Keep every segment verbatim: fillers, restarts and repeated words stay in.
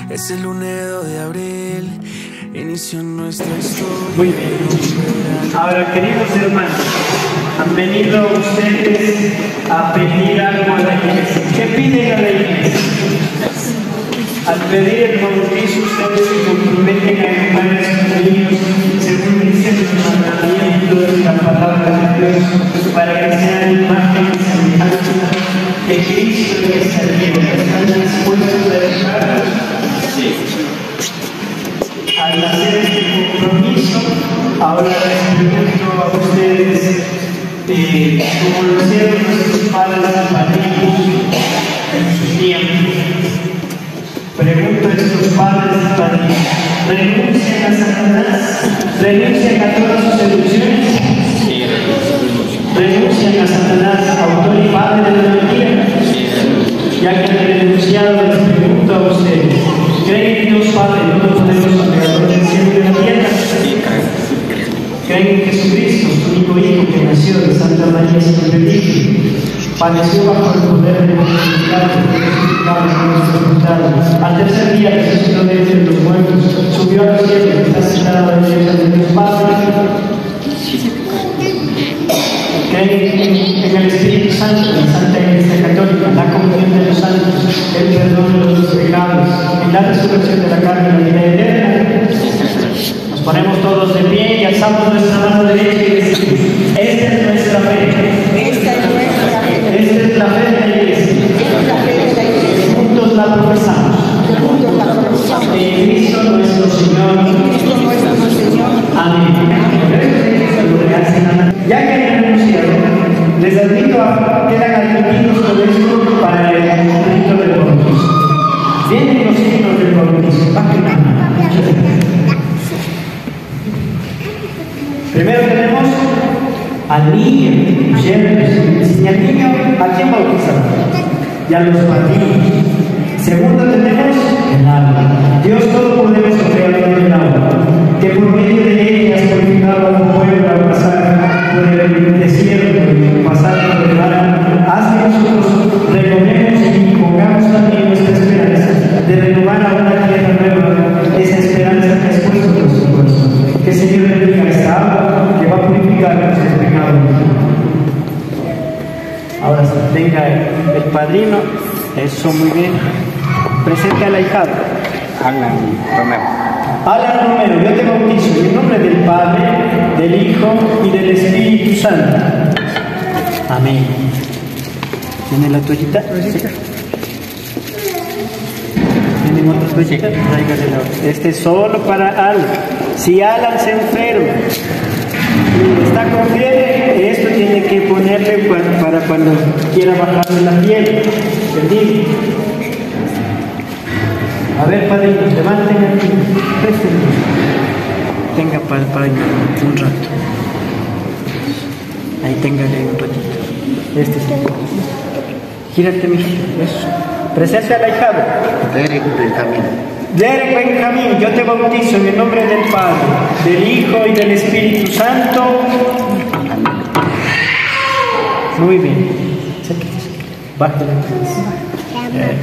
Es el lunes de abril, inició nuestra historia. Muy bien. Ahora, queridos hermanos, han venido ustedes a pedir algo a la iglesia. ¿Qué piden a la iglesia? Al pedir el bautizo, ustedes se comprometen a educar a sus niños según dice el mandamiento de la palabra de Dios, para que sean imagen y semejanza de Cristo y de esta vida. ¿Están dispuestos a educarlos? Sí. Al hacer este compromiso, ahora les pregunto a ustedes, eh, como lo hicieron nuestros padres y padrinos en sus tiempos. Pregunto a estos padres y padrinos, ¿renuncian a Satanás? ¿Renuncian a todas sus seducciones? Sí, ¿renuncian a Satanás, autor y padre de la mentira? Sí. Ya que han renunciado, les pregunto a ustedes, ¿creen en Dios Padre Todopoderoso, Creador del cielo y de la tierra? Sí. ¿Creen en Jesucristo, su único Hijo que nació de Santa María sin Virgen? Padeció bajo el poder de los pecados, resucitado por nuestros pecados. Al tercer día resucitó de entre los muertos, subió a los cielos, está sentado a la derecha de Dios Padre. Creen en el Espíritu Santo, en la Santa Iglesia Católica, la comunión de los santos, el perdón de los pecados, en la resurrección de la carne y la vida eterna. Nos ponemos todos de pie y alzamos nuestra mano derecha y decimos: esta es nuestra fe. Esta es nuestra fe. Esta es la fe de la iglesia. Juntos la profesamos. En Cristo nuestro Señor. Amén. Ya que han renunciado, les admito a que quedan admitidos con esto para el cumplimiento del bautizo. Vienen los signos del bautizo. Primero tenemos al niño, y al niño, ¿a quién bautizamos? Y a los padrinos. Segundo tenemos el agua. Dios Todopoderoso, creador del agua, que por medio de ella has purificado a un pueblo al pasar por el desierto y pasar por el mar. Haz que nosotros renovemos y pongamos también nuestra esperanza de renovar a una tierra nueva, esa esperanza que has puesto en nuestro corazón. Que el Señor bendiga esta agua que va a purificar nuestros pecados. Ahora venga el padrino, eso muy bien. Presente al ahijado. Alan Romero. Alan Romero, yo te bautizo en el nombre del Padre, del Hijo y del Espíritu Santo. Amén. ¿Tiene la toallita? ¿Tienen otra toallita? Tráigasela. Este es solo para Alan. Si Alan se enferma, está con fiebre, esto tiene que ponerle para cuando quiera bajarle la fiebre. ¿Entendí? A ver, padrinos, levanten aquí, préstenme. Tenga para, para un rato. Ahí téngale un ratito. Este sí. Gírate, mijito. Eso. Presente al ahijado. Derek Benjamín. Derek Benjamín, yo te bautizo en el nombre del Padre, del Hijo y del Espíritu Santo. Muy bien. Bájale. Eh.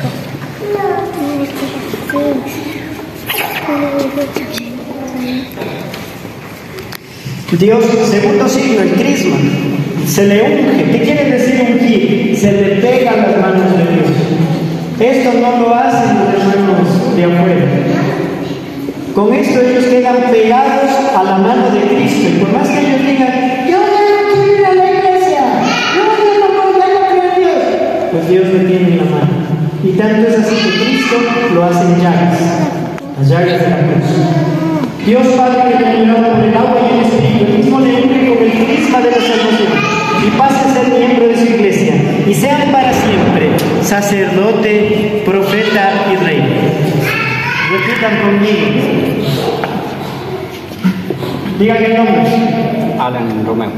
Dios, segundo signo, el crisma, se le unge. ¿Qué quiere decir ungir? Se le pega a las manos de Dios. Esto no lo hacen los hermanos de afuera. Con esto ellos quedan pegados a la mano de Cristo. Y por más que ellos digan, yo no quiero ir a la iglesia, yo no puedo creer en Dios, pues Dios le tiene en la mano. Y tanto es así que Cristo lo hace en llagas, las llagas de la cruz. Dios Padre, que te liberó por el agua y el Espíritu, el mismo le une con el crisma de la salvación, y pase a ser miembro de su iglesia, y sean para siempre sacerdote, profeta y rey. Repitan conmigo. Digan el nombre. Alan Romero.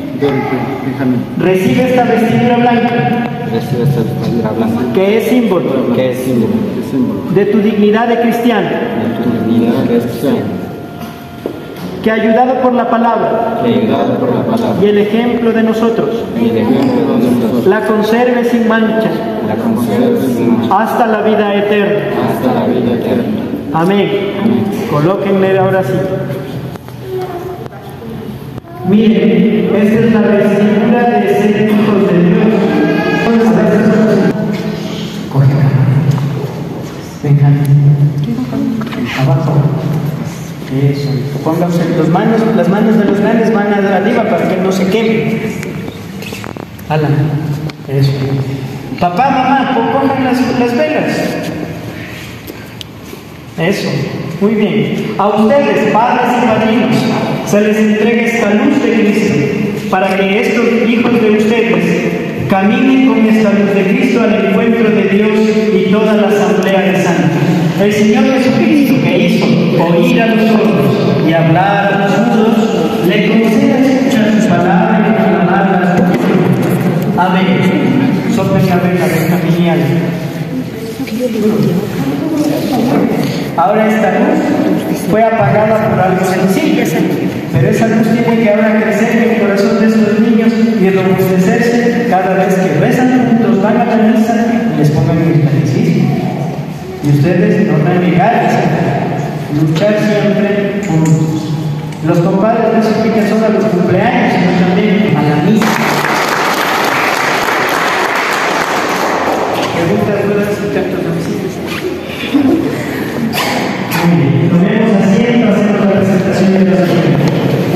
Recibe esta vestidura blanca. Recibe esta vestidura blanca. Que es símbolo. Que es símbolo. De tu dignidad de cristiano. De tu dignidad de cristiano. que ayudado por la palabra que ayudado por la palabra y el ejemplo de nosotros, y el ejemplo de nosotros, la conserve sin mancha la conserve sin mancha hasta la vida eterna. hasta la vida eterna. Amén. Amén. Colóquenle ahora sí. Miren, esta es la vestidura de ser hijos de Dios. Cógela. Vengan. Abajo. Eso. Pónganse las manos, las manos de los grandes van a arriba para que no se quemen. Alan. Eso. Papá, mamá, cojan las, las velas. Eso. Muy bien. A ustedes, padres y padrinos, se les entrega esta luz de Cristo para que estos hijos de ustedes caminen con esta luz de Cristo al encuentro de Dios y toda la asamblea de santos. El Señor Jesucristo, que hizo oír a los sordos y hablar a los mudos, le conceda escuchar su palabra y proclamarla. Amén. Soplen la vela, venga, genial. Ahora esta luz fue apagada por algo sencillo, pero esa luz tiene que ahora crecer en el corazón de estos niños y robustecerse cada vez que rezan juntos, van a la misa y les pongan el catecismo. Y ustedes no renegar, luchar siempre juntos. Los compadres no se pican solo a los cumpleaños, sino también a la misa. Preguntas, dudas y cantos domicilios. Muy bien, tomemos asiento, hacemos la presentación de los asientos.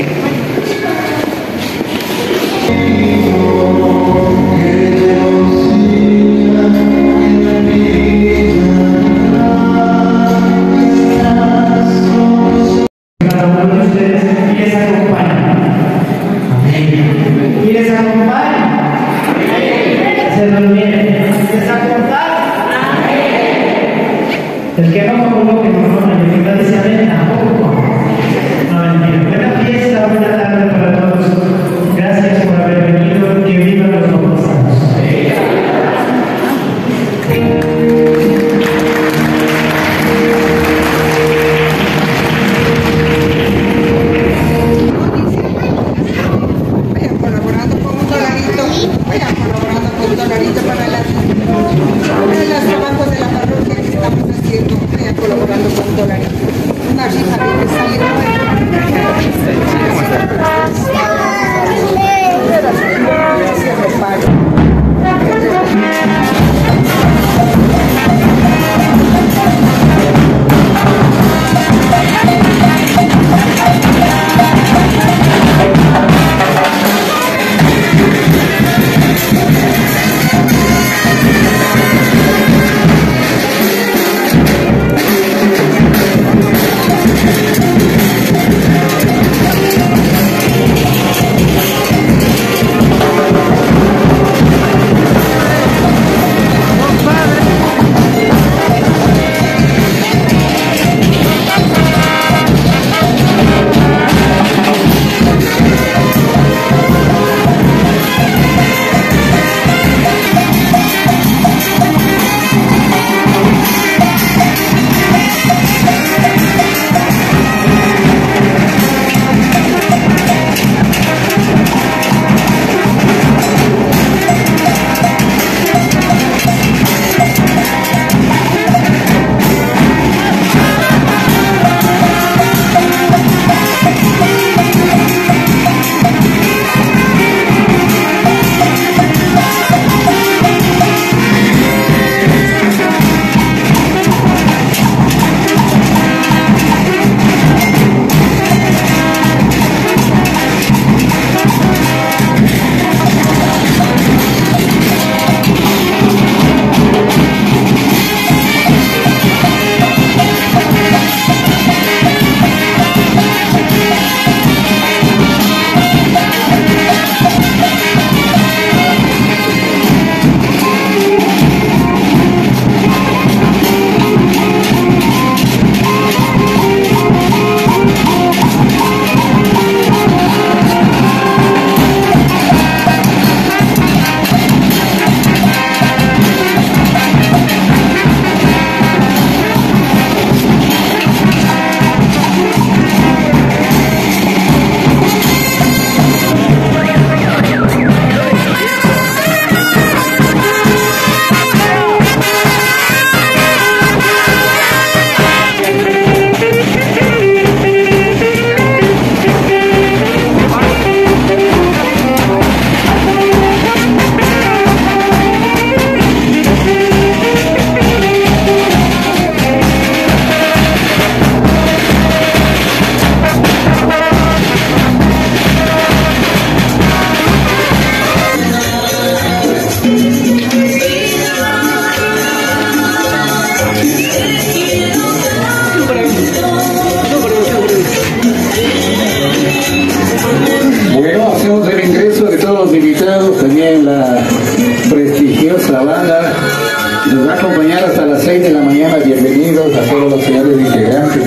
El que no como que no come, el que dice amén, tampoco. No, mentira. Buena fiesta, buena tarde para todos. Gracias por haber venido. Que vivan los bautizados. Vayan colaborando con un dolarito. Vayan colaborando con un dolarito para las, para los trabajos de la parroquia que estamos haciendo. Vayan colaborando con un dolarito. Una rifa que me sale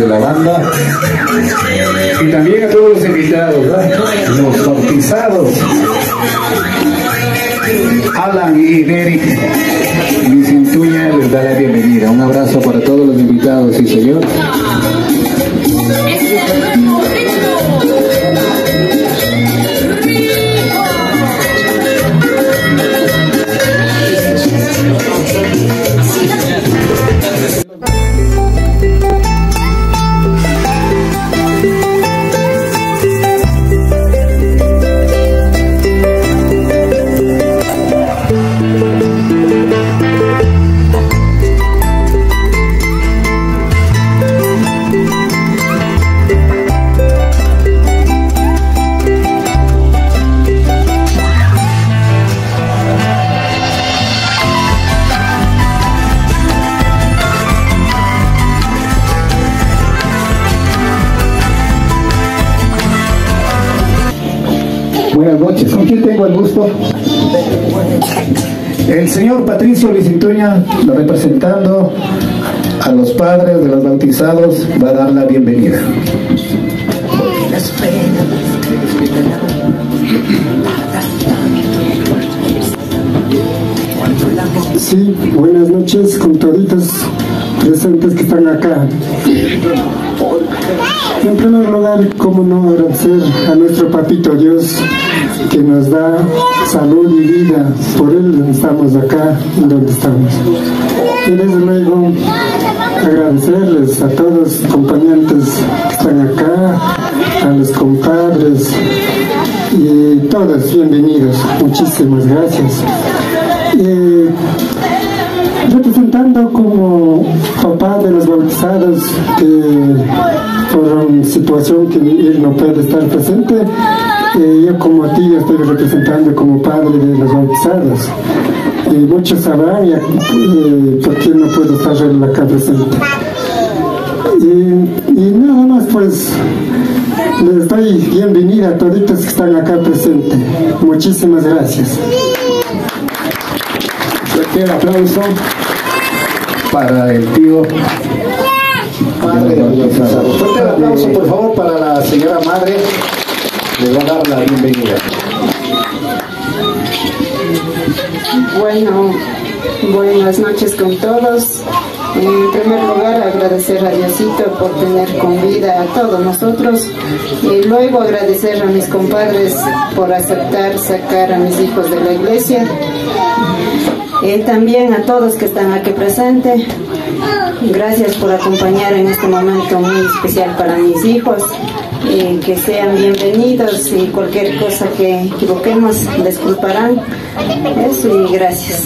la banda. Y también a todos los invitados, ¿no? Los bautizados. Alan y Derek Vicentuña les da la bienvenida. Un abrazo para todos los invitados, sí señor. Buenas noches, ¿con quién tengo el gusto? El señor Patricio Vicentuña, representando a los padres de los bautizados, va a dar la bienvenida. Sí, buenas noches con toditos presentes que están acá. En primer lugar, cómo no agradecer a nuestro papito Dios que nos da salud y vida. Por él estamos acá donde estamos. Y desde luego agradecerles a todos los acompañantes que están acá, a los compadres y todos bienvenidos. Muchísimas gracias. Eh, representando como papá de los bautizados que por una situación que él no puede estar presente, eh, yo como tío estoy representando como padre de los bautizados. Y muchos sabrán ya, eh, por qué no puedo estar acá presente. Y, y nada más, pues les doy bienvenida a toditos que están acá presentes. Muchísimas gracias. Fuerte aplauso para el tío padre de los bautizados. Fuerte el aplauso, por favor, para la señora madre. Le va a dar la bienvenida. Bueno, buenas noches con todos. En primer lugar, agradecer a Diosito por tener con vida a todos nosotros y luego agradecer a mis compadres por aceptar sacar a mis hijos de la iglesia. Y también a todos que están aquí presentes. Gracias por acompañar en este momento muy especial para mis hijos. Y que sean bienvenidos y cualquier cosa que equivoquemos disculparán. Eso y gracias.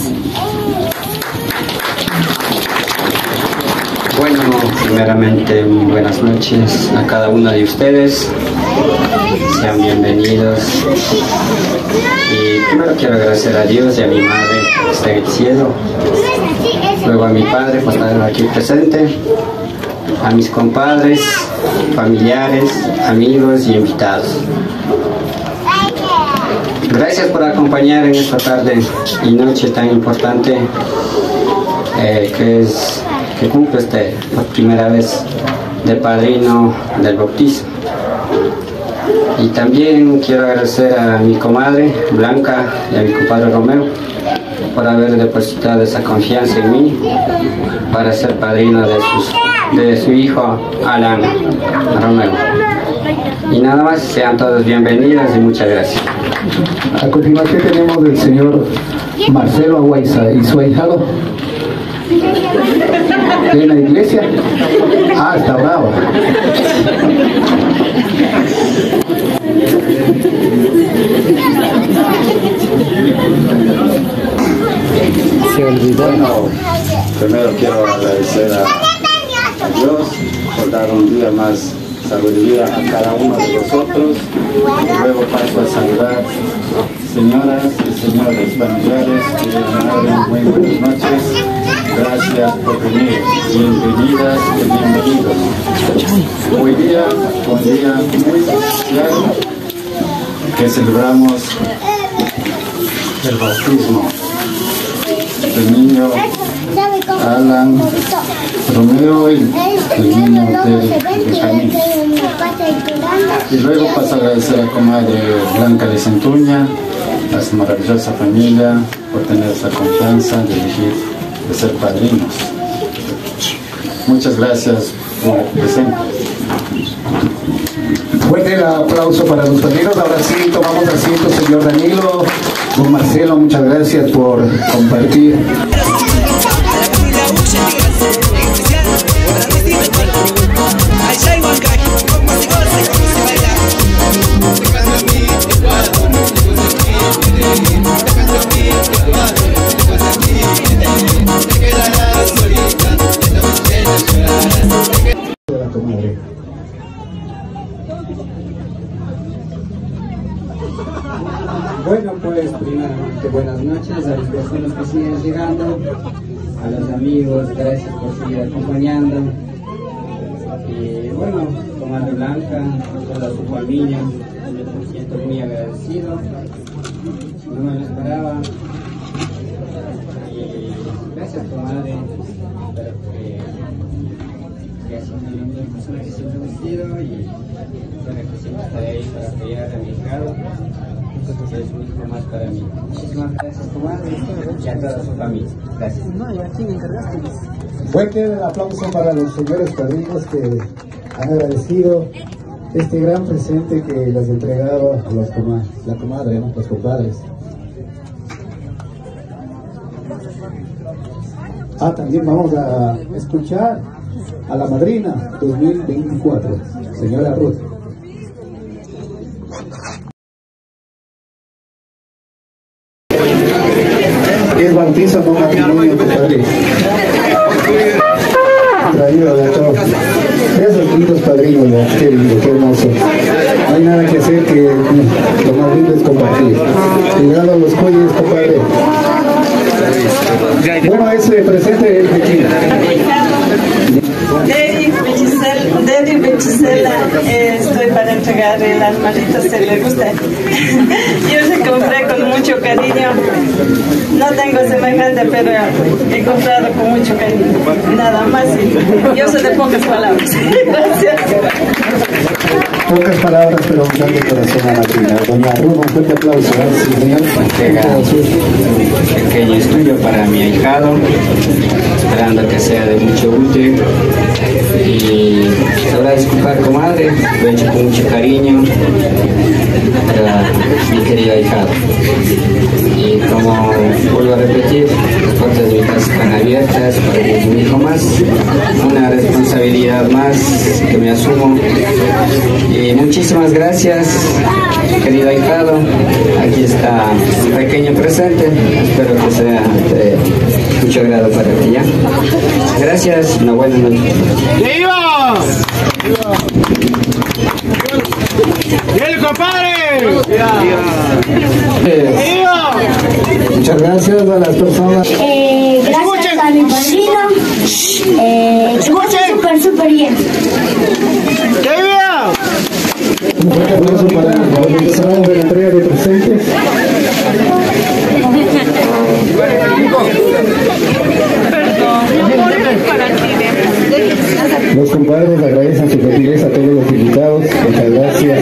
Bueno, primeramente buenas noches a cada uno de ustedes. Sean bienvenidos. Y primero quiero agradecer a Dios y a mi madre que está en el cielo. Luego a mi padre por estar aquí presente. A mis compadres, familiares, amigos y invitados. Gracias por acompañar en esta tarde y noche tan importante eh, que es que cumple usted por primera vez de padrino del bautizo. Y también quiero agradecer a mi comadre Blanca y a mi compadre Romeo por haber depositado esa confianza en mí para ser padrino de, sus, de su hijo Alan Romeo. Y nada más, sean todos bienvenidos y muchas gracias. A continuación tenemos del señor Marcelo Aguaiza y su ahijado en la iglesia. Ah, está bravo. Se olvidó. Bueno, primero quiero agradecer a, a Dios por dar un día más sabiduría a cada uno de nosotros. Y luego paso a saludar señoras y señores familiares que muy buenas noches. Gracias por venir. Bienvenidas y bienvenidos. Hoy día, un día muy especial que celebramos el bautismo del niño Alan, Romeo y el niño de Benjamín. Y luego paso a agradecer a comadre Blanca de Santuña, a su maravillosa familia, por tener esa confianza de elegir, de ser padrinos. Muchas gracias por el presente. Fuerte el aplauso para los padrinos. Ahora sí, tomamos asiento, señor Danilo. Don Marcelo, muchas gracias por compartir. Bueno, pues primeramente buenas noches a las personas que siguen llegando, a los amigos, gracias por seguir acompañando. Y bueno, comadre Blanca, toda su familia, me siento muy agradecido, no me lo esperaba. Y gracias, comadre, espero que, que así una persona que siempre he vestido y espero que siempre estaré ahí para apoyar a mi hijado. Entonces es un hijo más para mí. Muchísimas gracias, comadre, y a toda su familia. Gracias. Fuerte el aplauso para los señores padrinos que han agradecido este gran presente que les entregaba a los coma, la comadre, ¿no? Los compadres. Ah, también vamos a escuchar a la madrina dos mil veinticuatro, señora Ruth. Es bautizo con matrimonio, compadre. Traído de todo. Esos lindos padrinos, ¿no? Qué lindo, qué hermoso. No hay nada que hacer, que lo más lindo es compartir. Cuidado a los cuellos, compadre. Bueno, ese presente es de aquí. Dedi Bechisela, eh, estoy para entregar el armadito, si le gusta. Yo se compré con mucho cariño. No tengo semejante, pero he comprado con mucho cariño. Nada más. Yo soy de pocas palabras. Gracias. Pocas palabras, pero un grande corazón a la madrina. Doña Ruth, un fuerte aplauso. Sí, señor. Un pequeño estudio para mi ahijado, esperando que sea de mucho útil. Y te voy a disculpar, comadre, lo he hecho con mucho cariño para mi querido ahijado. Y como vuelvo a repetir, las puertas de mi casa están abiertas para que un hijo más, una responsabilidad más que me asumo. Y muchísimas gracias, querido ahijado. Aquí está un pequeño presente, espero que sea de mucho agrado para ti, ¿ya? Gracias, una buena noche. ¡Viva! ¡Bien, compadre! ¡Viva! Muchas gracias a las personas. Eh, gracias a mi padrino. Eh, súper, súper bien. ¡Viva! Un fuerte aplauso para la organización de la entrega de presentes. Los compadres agradecen su gentileza a todos los invitados. Muchas gracias.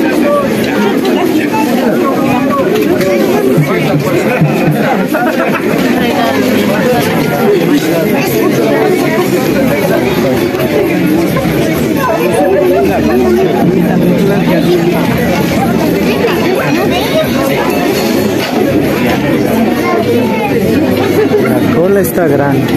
La cola está grande.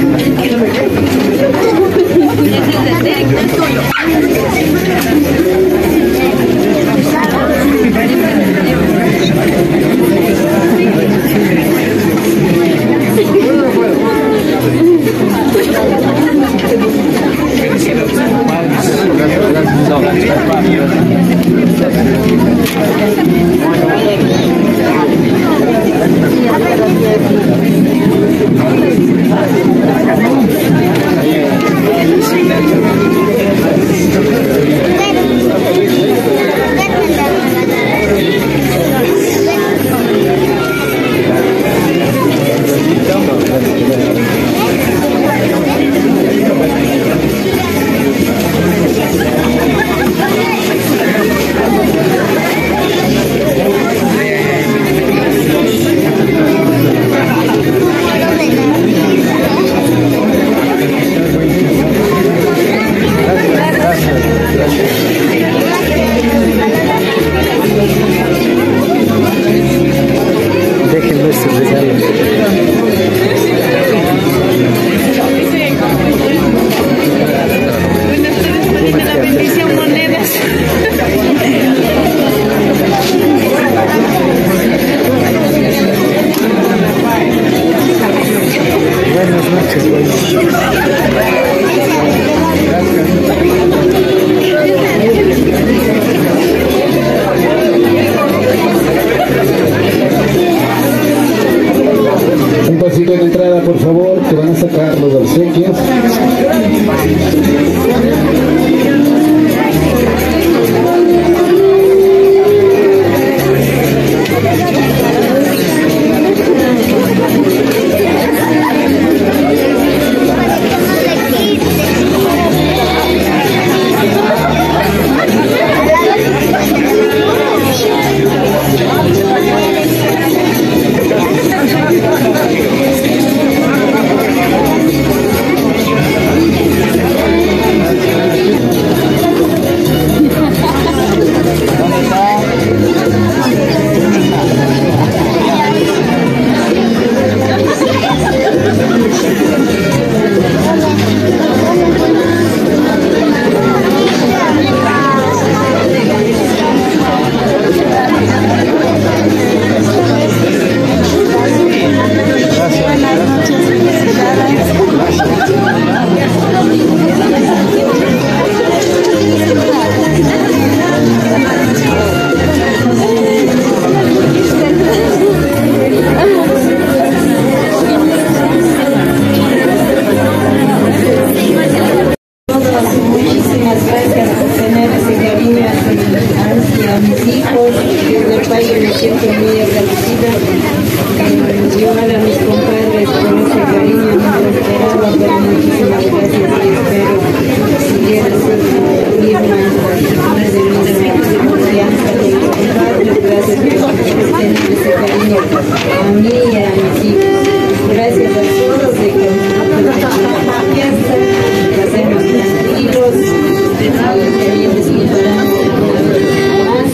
mis hijos, que es el padre me siento muy agradecida. Eh, igual a mis compadres por ese cariño, no lo esperaba, pero muchísimas gracias y espero seguir así, ir más de confianza de mis compadres. Gracias por tener ese cariño a mí y a mis hijos. Gracias a todos de que nos fiesta, que hacemos tranquilos, que bien disfrutamos de todo lo demás.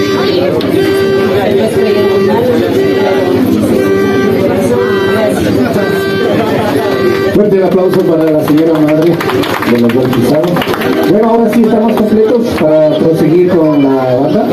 No estoy en mal, Fuerte el aplauso para la señora madre de los bautizados. Bueno, ahora sí estamos completos para proseguir con la banda.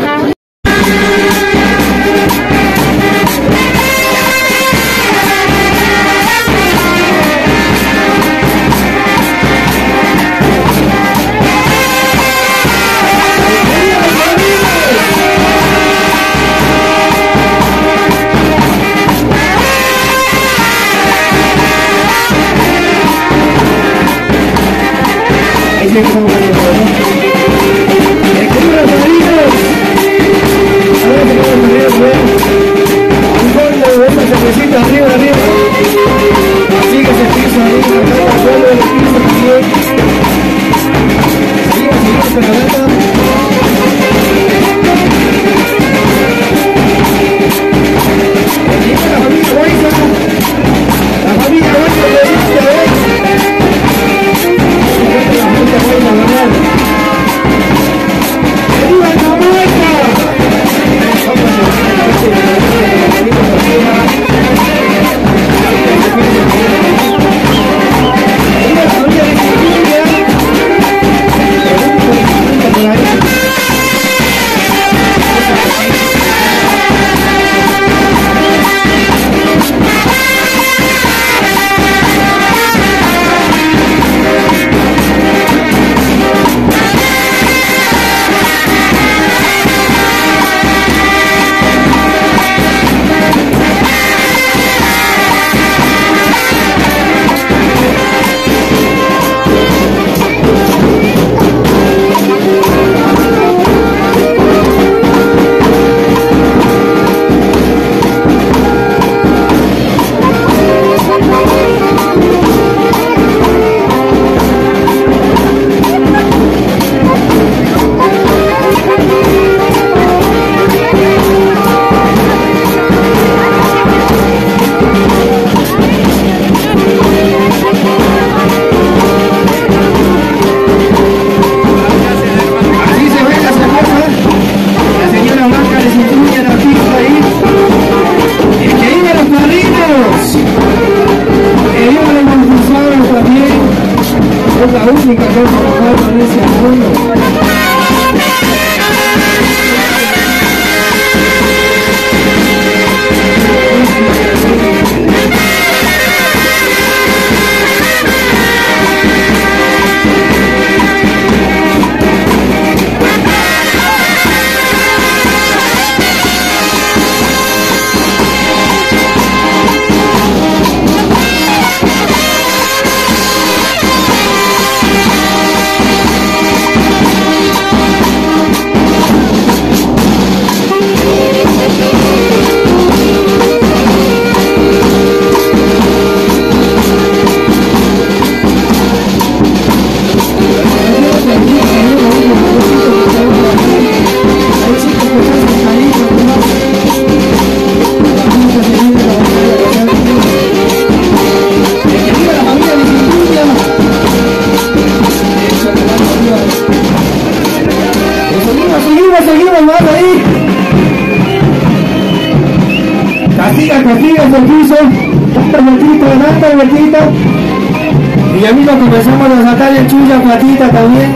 Y ya mismo comenzamos a sacar el chulla platita también.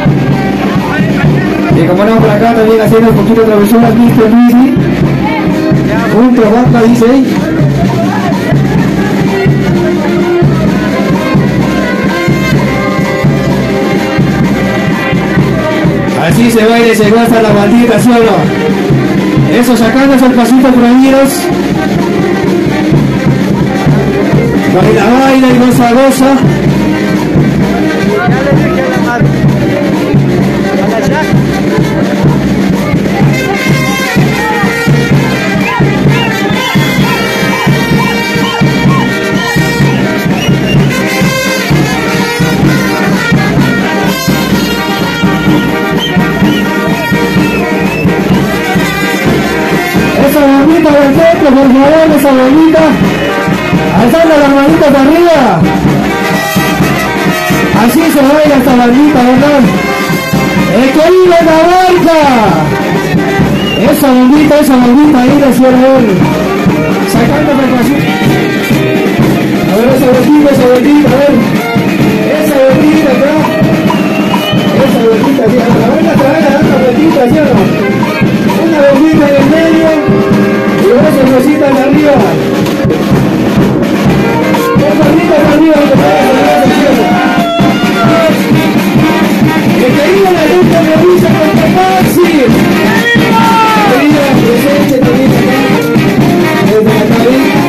Y como no, por acá también haciendo un poquito de travesuras, mister Luis. Junto a Bata dice ahí. Así se baila y se goza la bandita, ¿sí o no? Eso, sacándose el pasito por ahí, baila, baila y goza, goza. Ya le dije a la madre. A la bonita del centro, por favor, esa bonita. Alzando las manitas arriba. Así se baila esta bandita, ¿verdad? ¡El que vive en la barca! Esa bandita, esa bandita, ahí la quiero ver. Sacándome el pasito. A ver, esa bandita, esa bandita, a ver. Esa bandita acá. Esa bandita, ¿sí? A ver, la trae, la bandita, ¿sí o no? Una bandita en el medio y dos rositas de arriba. Dos banditas de arriba, que trae, que trae, que te diga la lucha me avisa con que Maxi. Querida, presente también acá, desde la cabina.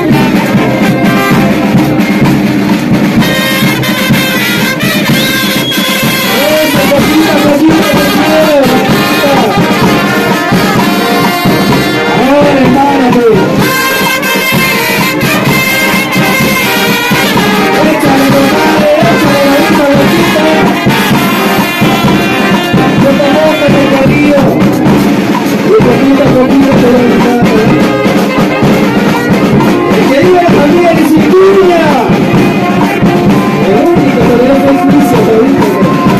Esa cosita, cosita, cosita. Ahora, hermánate. Échale, compadre, échale la vista, bolsita. Yo te boca en el cabello. Y poquito a poquito te voy a quitar. El que vive la familia de Cinturia. El único que le da justicia, te digo.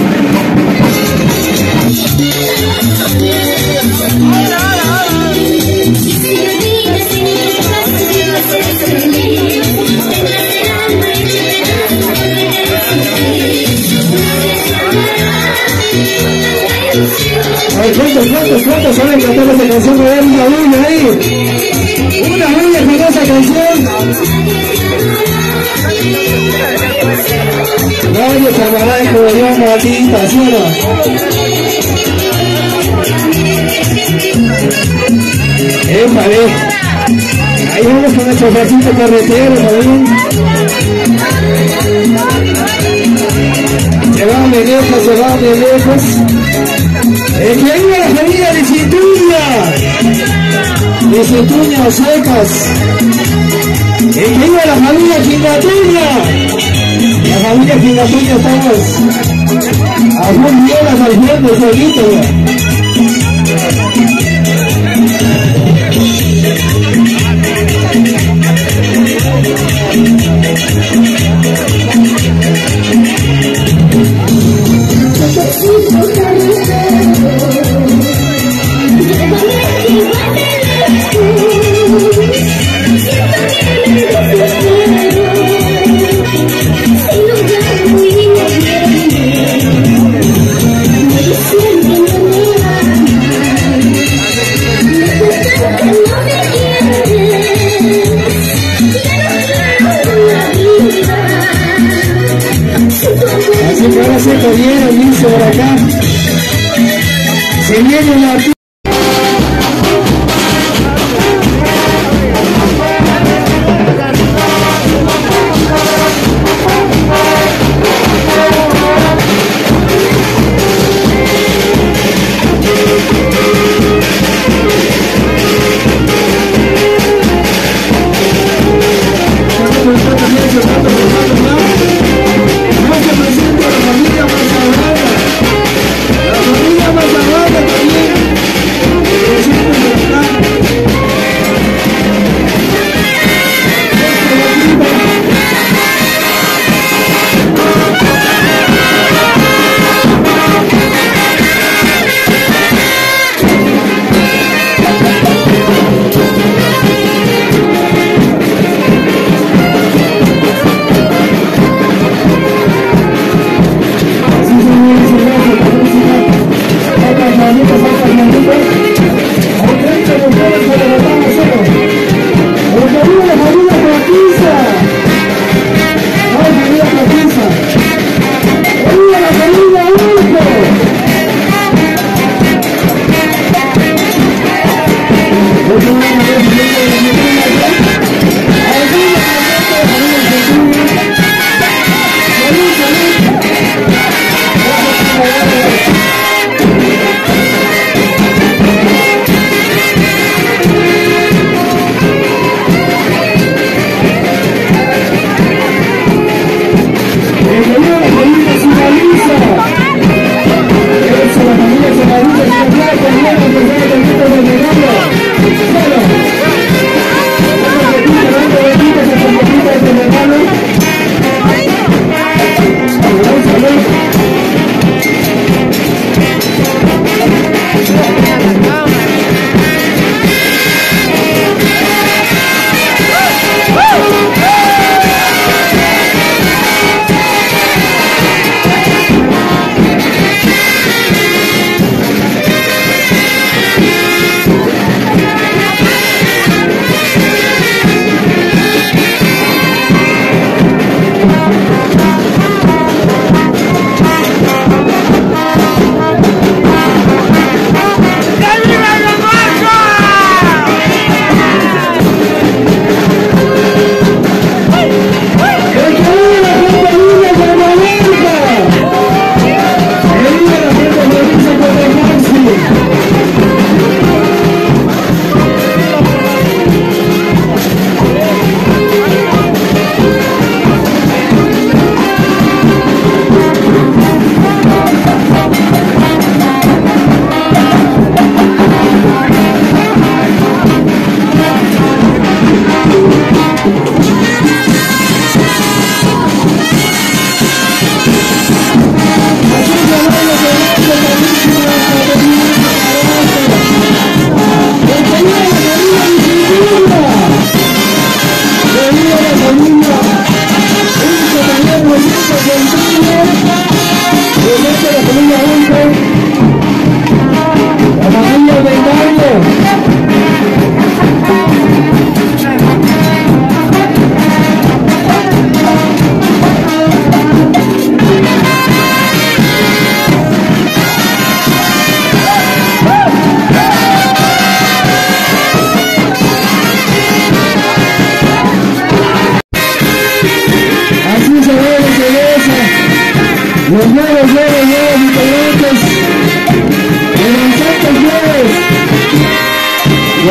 Ay, ¿cuántos, cuántos, cuántos saben cantar esa canción? Me dan una bulla ahí. Una bulla con esa canción. Nadie se amará como yo, maldita, ¿sí o no? Épale. Ahí vamos con el chofercito carretero, ¿saben? Se van de lejos, se van de lejos. El que vive la familia de Cintuña, de Cintuña o Secas. El que vive la familia Quingatuña. La familia Quingatuña estamos a muy bienas al frente, solito. Siempre me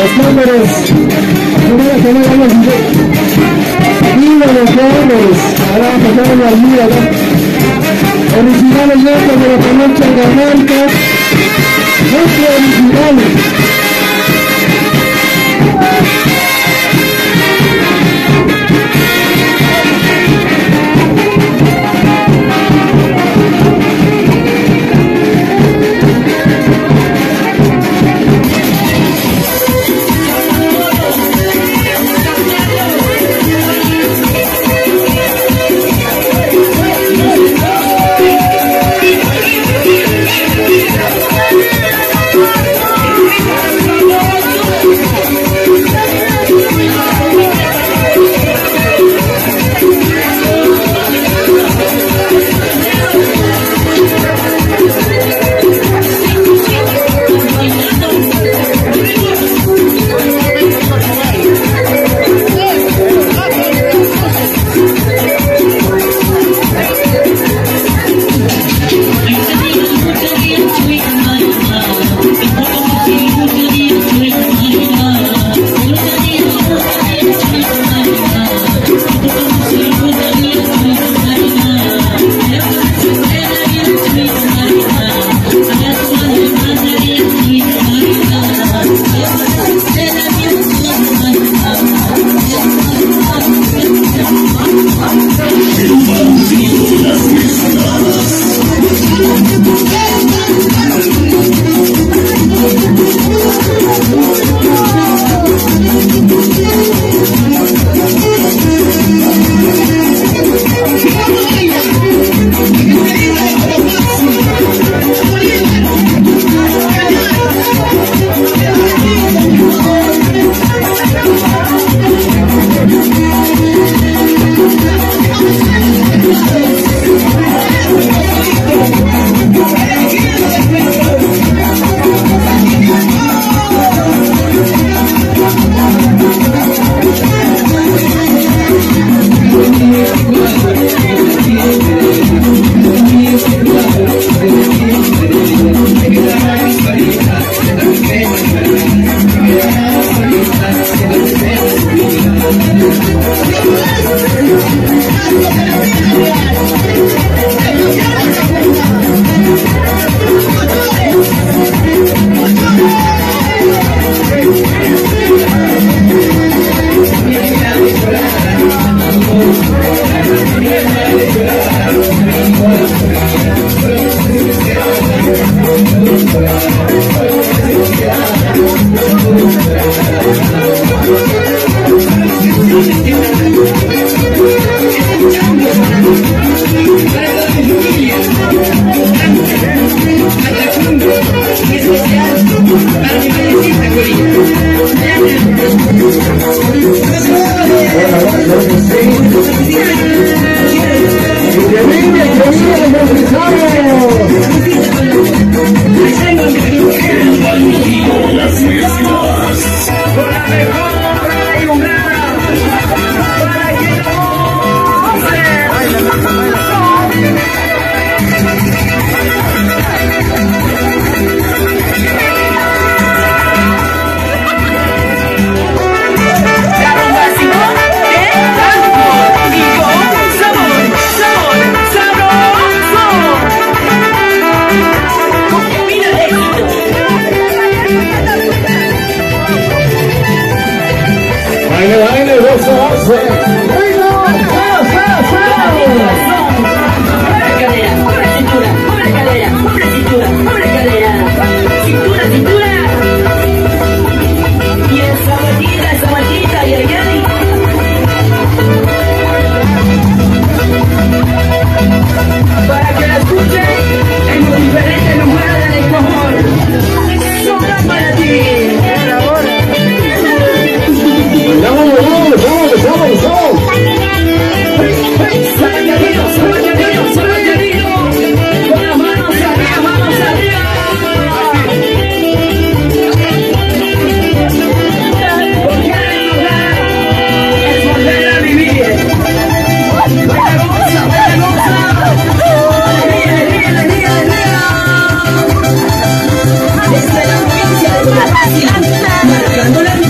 los cámaras. Primero que no vamos a hacer. Viva los jóvenes. Ahora vamos a pasar la vida, ¿no? Originales letras de la parroquia de Cajamarca. Letras originales. Marcando la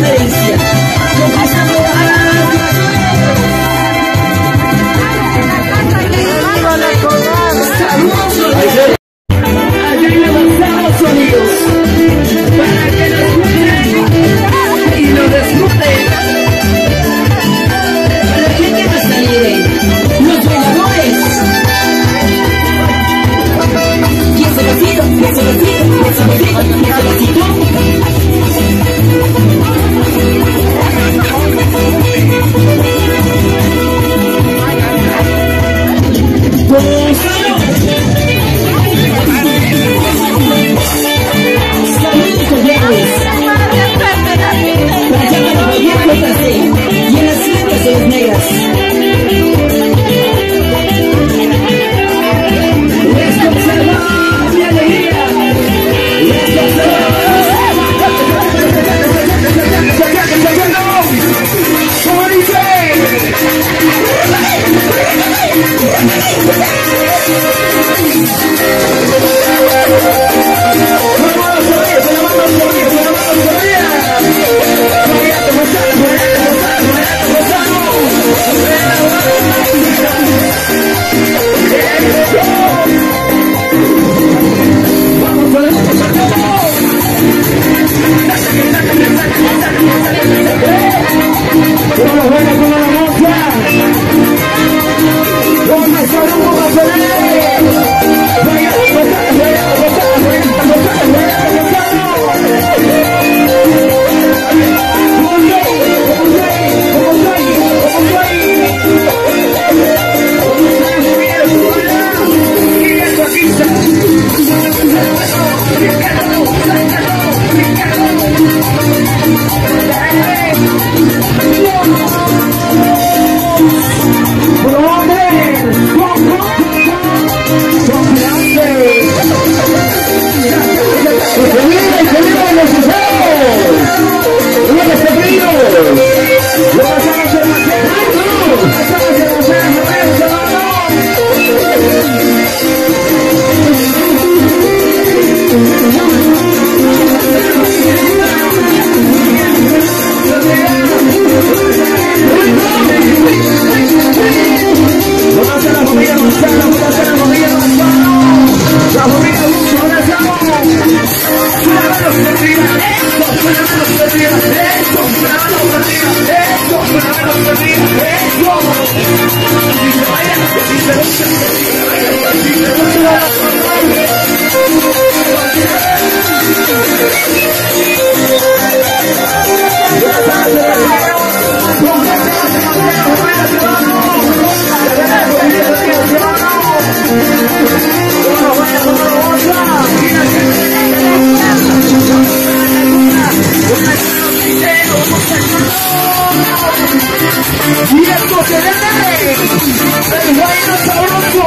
Y esto se debe el guayno sabroso.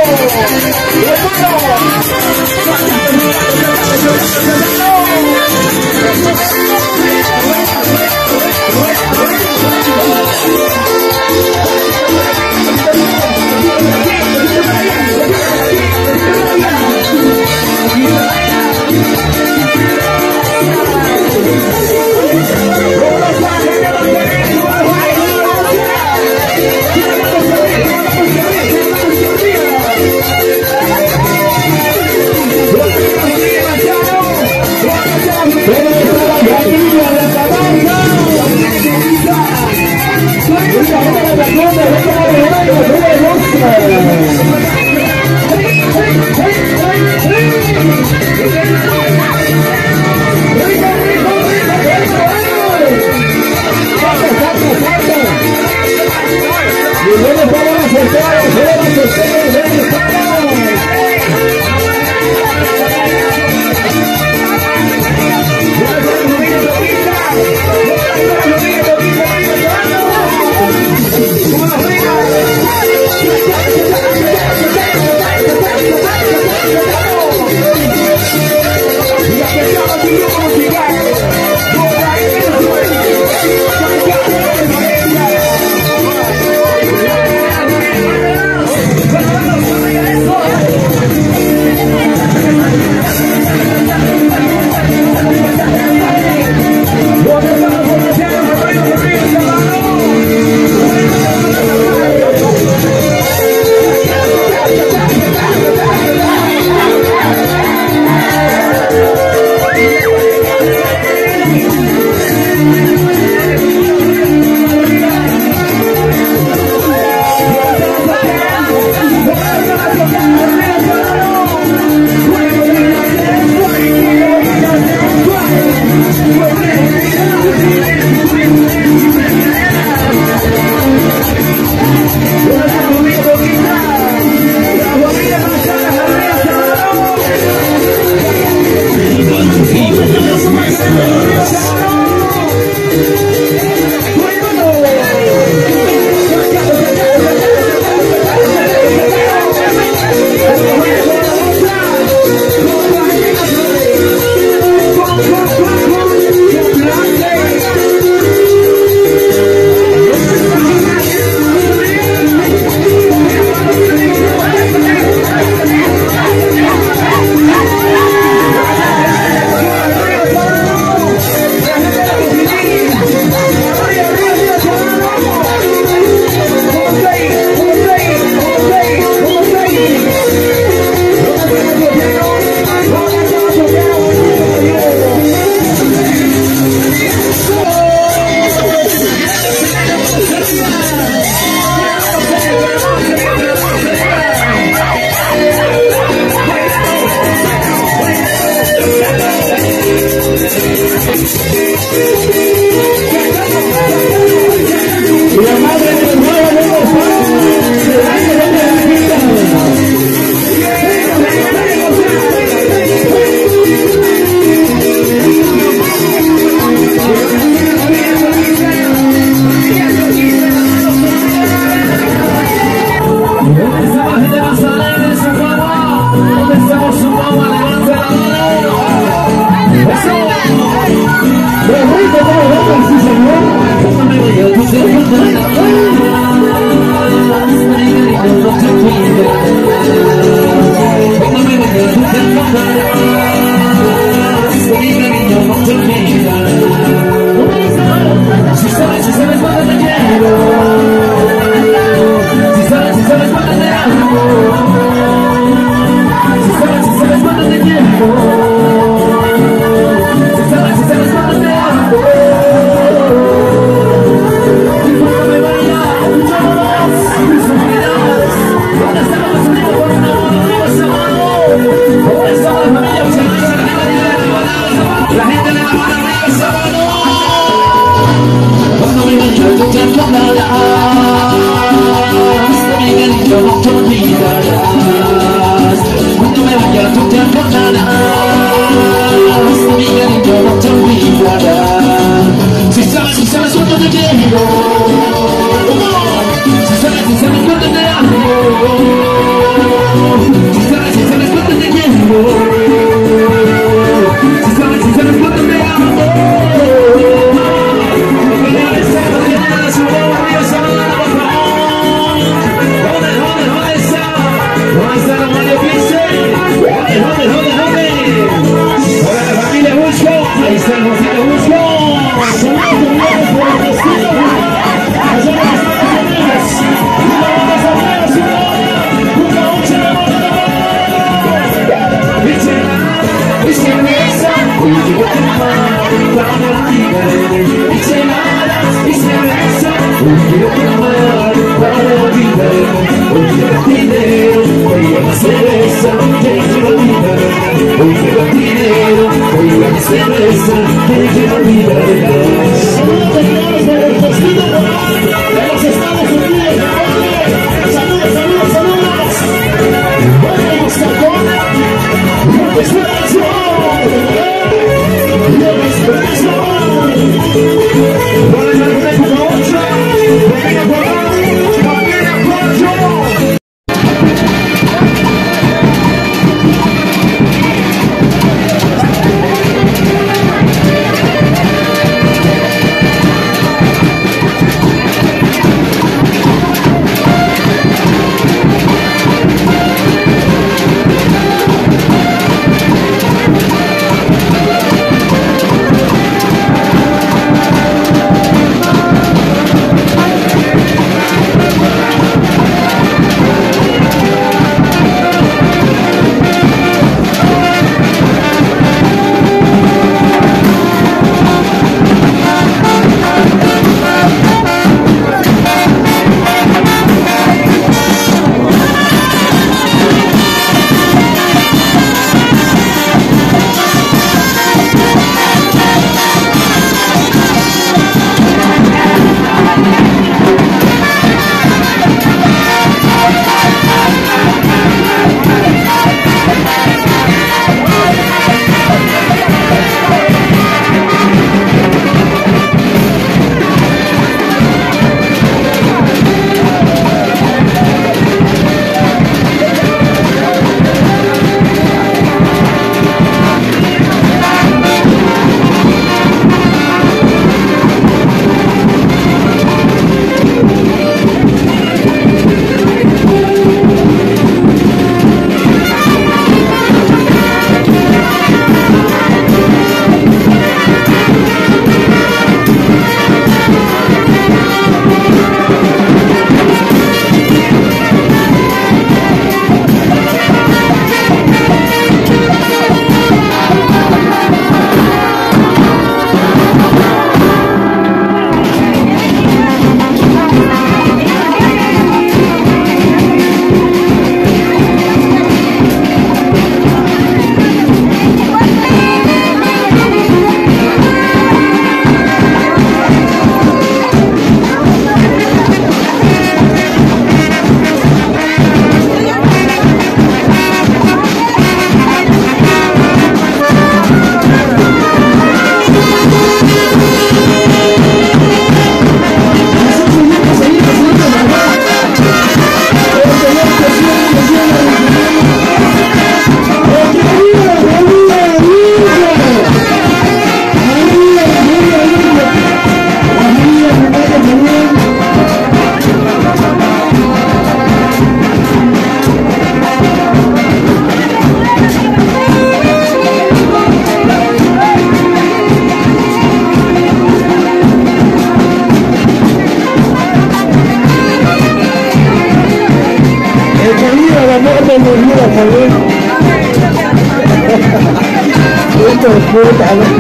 Esto es puta, ¿no?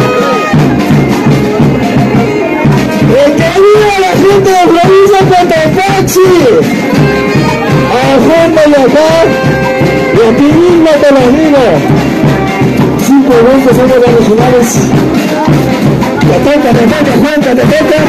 ¡El que viva la gente de provincia de Cotopaxi! ¡A fondo de acá! Y aquí mismo te lo digo. Cinco eventos son los regionales. Te toca, te toca, Juanca, te toca.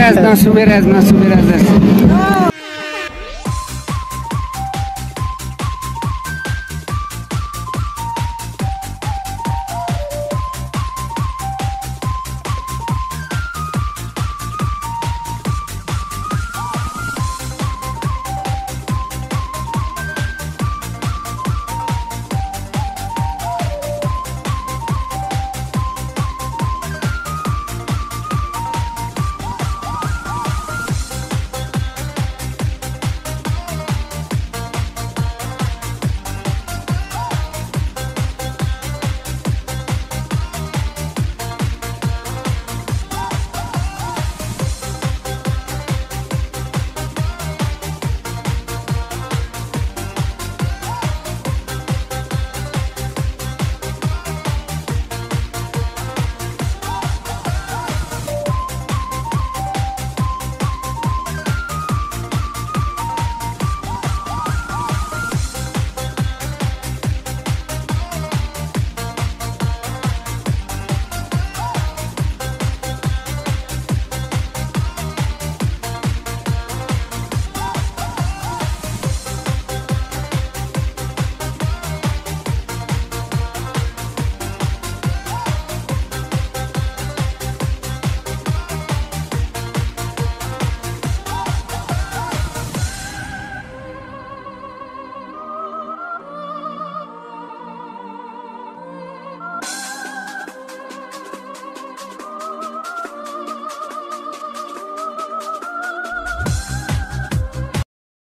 subieras, no subieras, no subieras eso.